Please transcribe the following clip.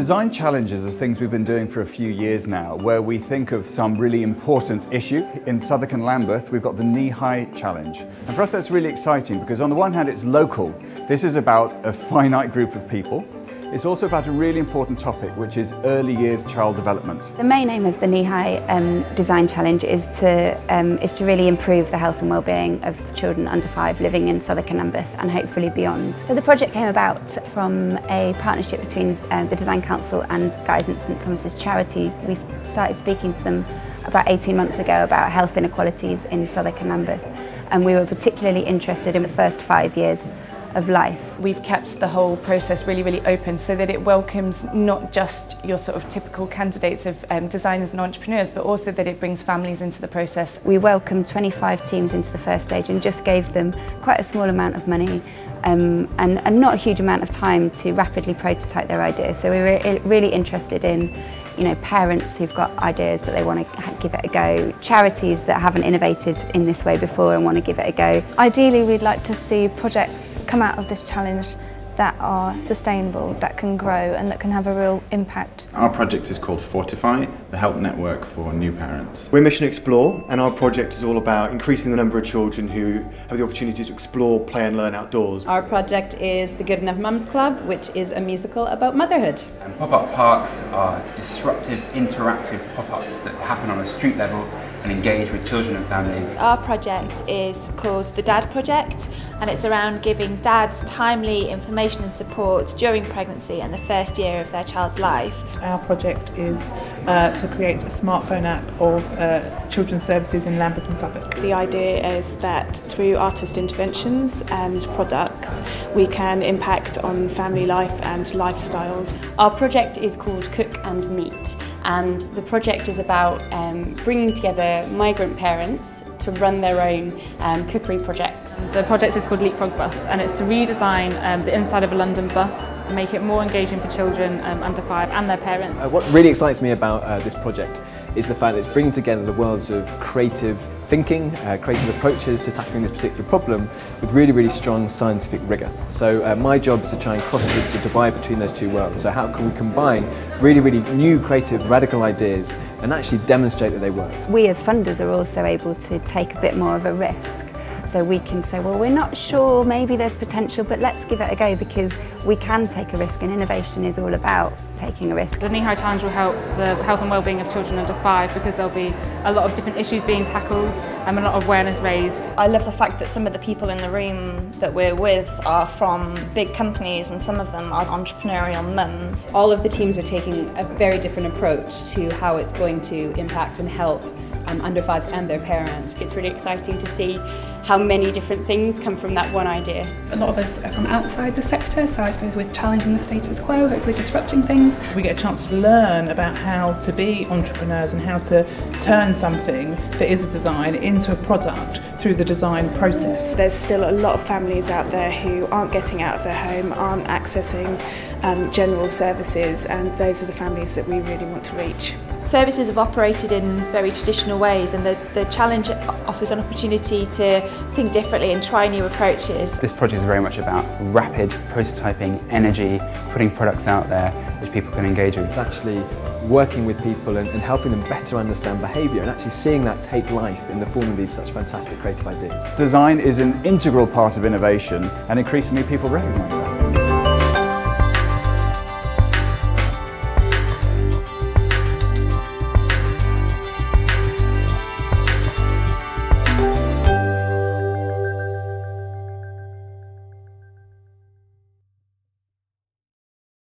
Design challenges are things we've been doing for a few years now, where we think of some really important issue. In Southwark and Lambeth, we've got the Knee High Challenge. And for us that's really exciting because on the one hand it's local. This is about a finite group of people. It's also about a really important topic, which is early years child development. The main aim of the Knee High Design Challenge is to really improve the health and well-being of children under 5 living in Southwark and Lambeth and hopefully beyond. So the project came about from a partnership between the Design Council and Guy's and St Thomas's charity. We started speaking to them about 18 months ago about health inequalities in Southwark and Lambeth, and we were particularly interested in the first 5 years of life. We've kept the whole process really open so that it welcomes not just your sort of typical candidates of designers and entrepreneurs, but also that it brings families into the process. We welcomed 25 teams into the first stage and just gave them quite a small amount of money and not a huge amount of time to rapidly prototype their ideas. So we were really interested in parents who've got ideas that they want to give it a go, charities that haven't innovated in this way before and want to give it a go. Ideally, we'd like to see projects come out of this challenge that are sustainable, that can grow and that can have a real impact. Our project is called Fortify, the help network for new parents. We're Mission Explore, and our project is all about increasing the number of children who have the opportunity to explore, play and learn outdoors. Our project is the Good Enough Mums Club, which is a musical about motherhood. And pop-up parks are disruptive, interactive pop-ups that happen on a street level and engage with children and families. Our project is called the Dad Project, and it's around giving dads timely information and support during pregnancy and the first year of their child's life. Our project is to create a smartphone app of children's services in Lambeth and Southwark. The idea is that through artist interventions and products we can impact on family life and lifestyles. Our project is called Cook and Meet, and the project is about bringing together migrant parents to run their own cookery projects. The project is called Leapfrog Bus, and it's to redesign the inside of a London bus to make it more engaging for children under 5 and their parents. What really excites me about this project is the fact that it's bringing together the worlds of creative thinking, creative approaches to tackling this particular problem with really strong scientific rigour. So my job is to try and cross the divide between those two worlds. So how can we combine really new, creative, radical ideas and actually demonstrate that they work? We as funders are also able to take a bit more of a risk. So we can say, well, we're not sure, maybe there's potential, but let's give it a go because we can take a risk, and innovation is all about taking a risk. The Knee High Challenge will help the health and well-being of children under 5 because there'll be a lot of different issues being tackled and a lot of awareness raised. I love the fact that some of the people in the room that we're with are from big companies and some of them are entrepreneurial mums. All of the teams are taking a very different approach to how it's going to impact and help under 5s and their parents. It's really exciting to see how many different things come from that one idea. A lot of us are from outside the sector, so I suppose we're challenging the status quo, hopefully disrupting things. We get a chance to learn about how to be entrepreneurs and how to turn something that is a design into a product through the design process. There's still a lot of families out there who aren't getting out of their home, aren't accessing general services, and those are the families that we really want to reach. Services have operated in very traditional ways, and the challenge offers an opportunity to think differently and try new approaches. This project is very much about rapid prototyping, energy, putting products out there which people can engage with. It's actually working with people and helping them better understand behaviour and actually seeing that take life in the form of these such fantastic creative ideas. Design is an integral part of innovation, and increasingly people recognise that.